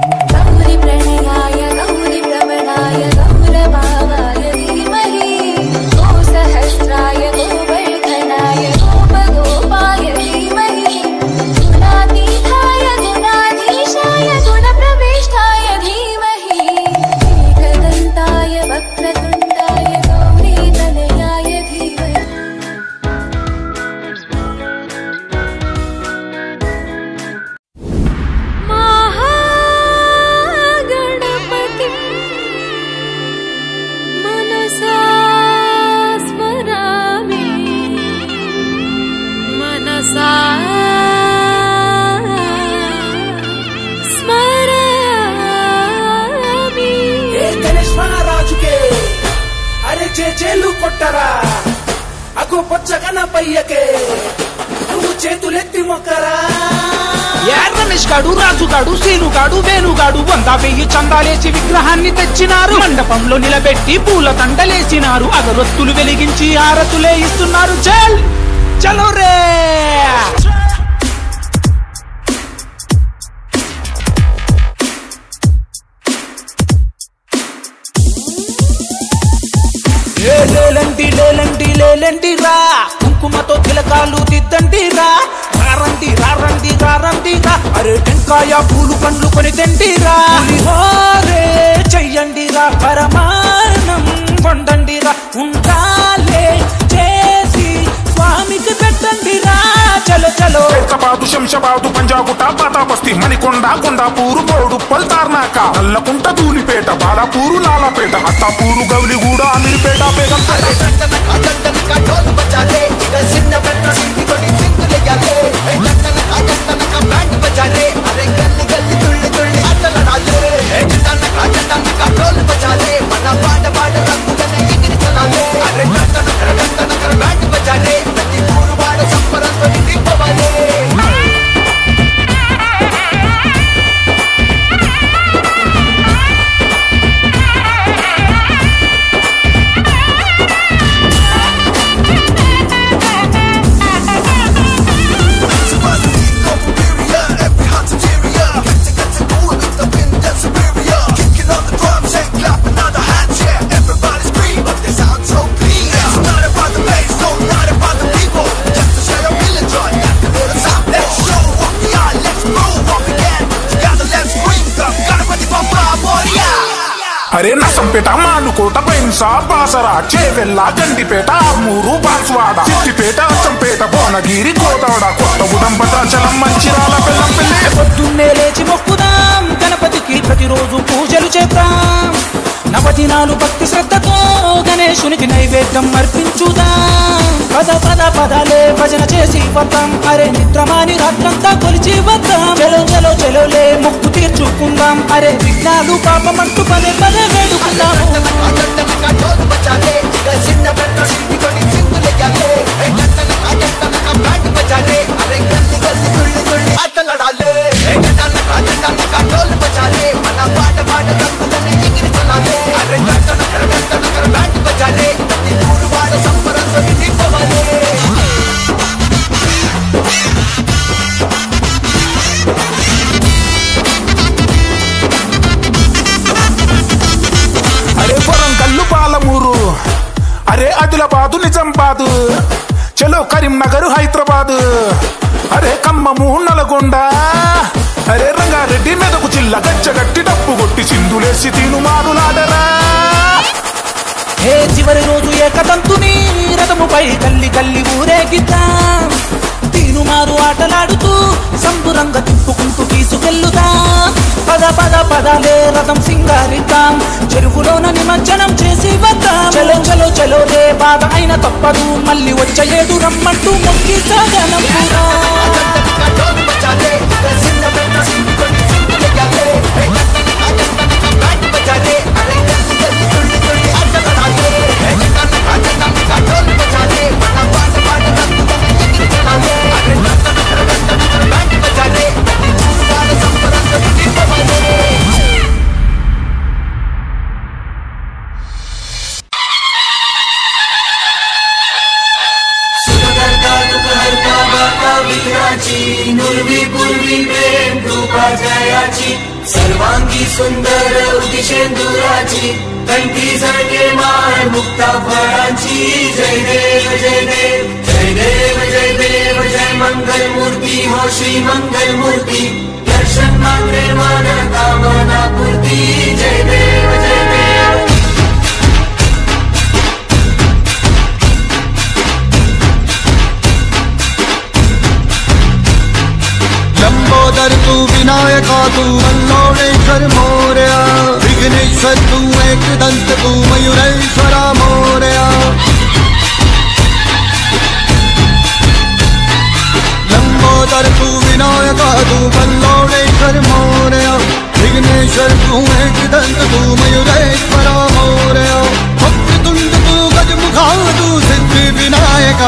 చేలు కొట్టరా అగో పొచ్చగన పయ్యకే నువ్వు చేతులెత్తి మొక్కరా. రమేష్ గాడు, రాజు గాడు, సీను గాడు, వేణు గాడు 100,000 చందాలేసి విగ్రహాన్ని తెచ్చినారు. మండపంలో నిలబెట్టి పూల తండలేసినారు. అగరొత్తులు వెలిగించి హారతులే ఇస్తున్నారు. చల్ చలో రే. లేలంటి లేలంటి లేలంటి రా, కుంకుమతో తిలకాలు దిద్దండి రా. రారండి రారండి రారండి రా, అరే టెంకాయ పూలు పండ్లు కొని తిండి రా. హోరే చెయ్యండి రా, పరమానం వండండి రా. ఉండాలే చేసి స్వామికి పెట్టండి రా. చలో చలో. హైదరాబాదు, శంషాబాదు, పంజాగుట్ట, పాతాబస్తీ, మణికొండ, కొండాపూరు, బోడుప్పల్, తార్నాక, నల్లకుంట, ధూలిపేట, బాలాపూరు, లాలాపేట, అత్తాపూరు, గౌలిగూడ, అమీర్పేట, బేగంపేట. అరే నసంపేట, మానుకోట, పైన్సా, బాసరా, చేవెల్ల, గండిపేట, ఆర్మూరు, బాన్స్వాడ, సిద్దిపేట, అచ్చంపేట, భువనగిరి, కోదాడ, కొత్తగూడెం, భద్రాచలం, మంచిర్యాల, బెల్లంపల్లి. పొద్దున్నే లేచి మొక్కుదాం గణపతికి, ప్రతిరోజు పూజలు చేద్దాం. నవదినాలు భక్తి శ్రద్ధతో గణేశునికి నైవేద్యం అర్పించుదాం. పద పద పదాలే భజన చేసి వద్దాం. అరే నిద్రమాని రాత్రంతా కొలిచి వద్దాం. చలో చలో చలోలే ముక్కు తీర్చుకుందాం. అరే విఘ్నాలు పాపమంటూ పదే పదే వేడుకుందాం. అరే వరంగల్లు, పాలమూరు, అరే ఆదిలాబాదు, నిజామాబాదు, చలో కరీంనగర్, హైదరాబాద్, అరే ఖమ్మము, నల్గొండ, అరే రంగారెడ్డి, మెదకు జిల్లా, గజ్జగట్టి, డప్పు కొట్టి సింధులేసి తీనుమారులాడరా. హే చివరి రోజు ఏకదంతుని రథముపై గల్లి గల్లి ఊరేగిద్దాం. తీనుమారు ఆటలాడుతూ సంబురంగా తిప్పుకుంటూ తీసుకెళ్ళుదాం. పద పద పదాలే రథం సింగారిద్దాం. చెరువులోన నిమజ్జనం చేసి వద్దాం. చలో చలో చలో రే, బాధ అయిన తప్పదు, మళ్ళీ వచ్చేడు రమ్మంటూ మొక్కి సాగనం. नुर्वी पूर्वी प्रेम सर्वांगी सुंदर उदिशेंदुराची कंठी झळके माळ मुक्ता फळांची जय देव जय देव जय देव जय देव जय मंगल मूर्ती हो श्री मंगल मूर्ती दर्शन मात्रे मन कामना पूर्ती जय देव जय देव लंबोदर तू विनायका तू मल्लोडेश्वर मोरया विघ्नेश्वर तू एकदंत तू मयूरेश्वरा मोरया लंबोदर तू विनायका तू मल्लोडेश्वर मोरया विघ्नेश्वर तू एकदंत तू मयूरेश्वरा मोरया वक्रतुंड तू गजमुखा तू सिद्धि विनायका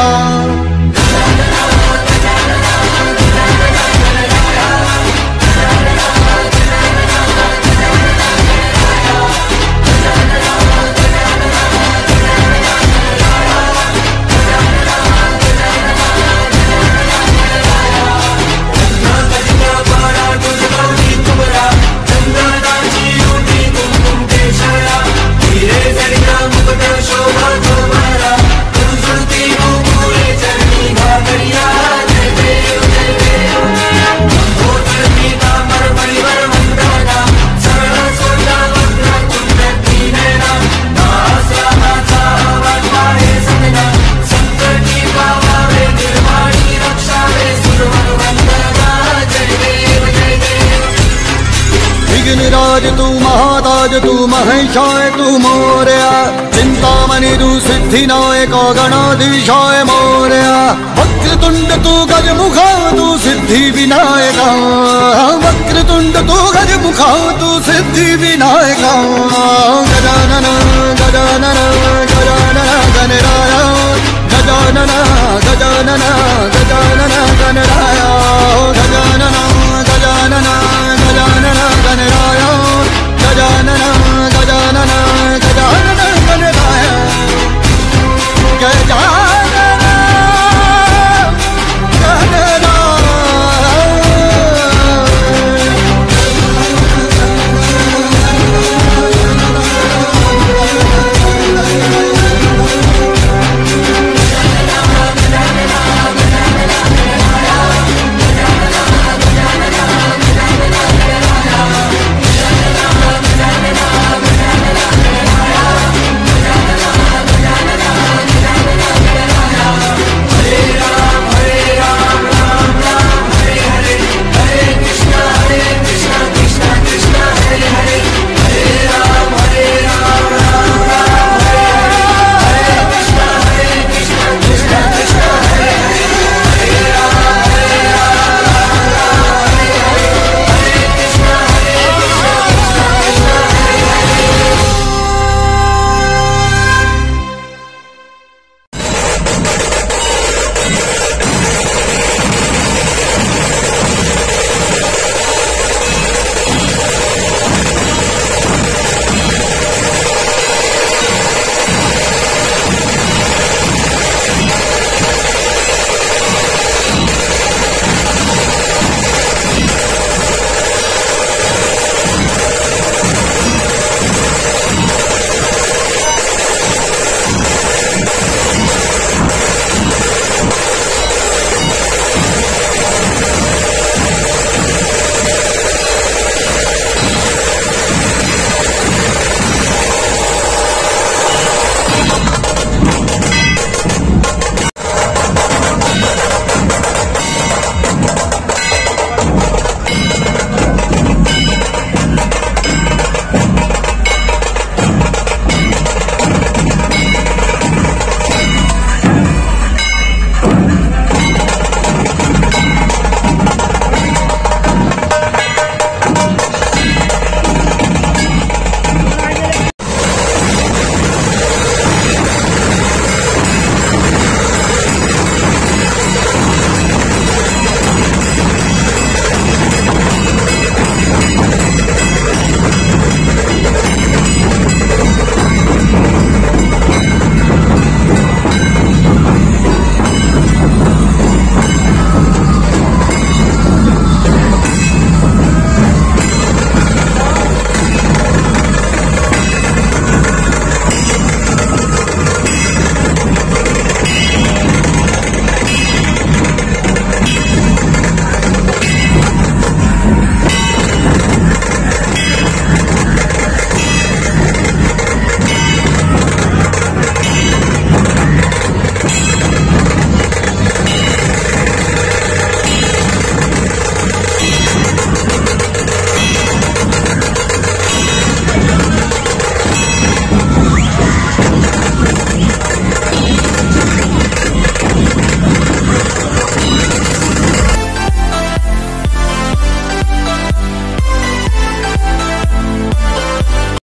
राज तू महाताज तू महेशाय तू मोरया चिंतामणि तू सिद्धिनायक गणाधीशाय मोरया वक्रतुंड तू गजमुखा तू सिद्धि विनायका वक्रतुंड तू गजमुखा तू सिद्धि विनायका गजानन गजानन गजानन गणराया गजानन गजानन गजानन गणराया